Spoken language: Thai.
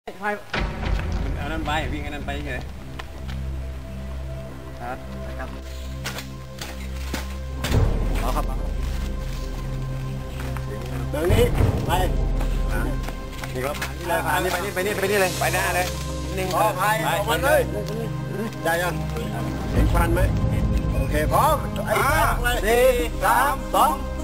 ไปเอานั่นไปวิ่งอันนั้นไปเฉยครับเอาครับเดี๋ยวนี้ไปนี่ครับผ่านนี่ไปนี่เลยไปหน้าเลยนิ่งไปเลยได้ยังเห็นควันไหมโอเคพร้อม4 3 2